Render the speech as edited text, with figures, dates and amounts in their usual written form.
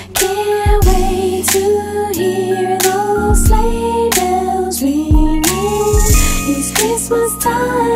Can't wait to hear those sleigh bells ringing. It's Christmas time.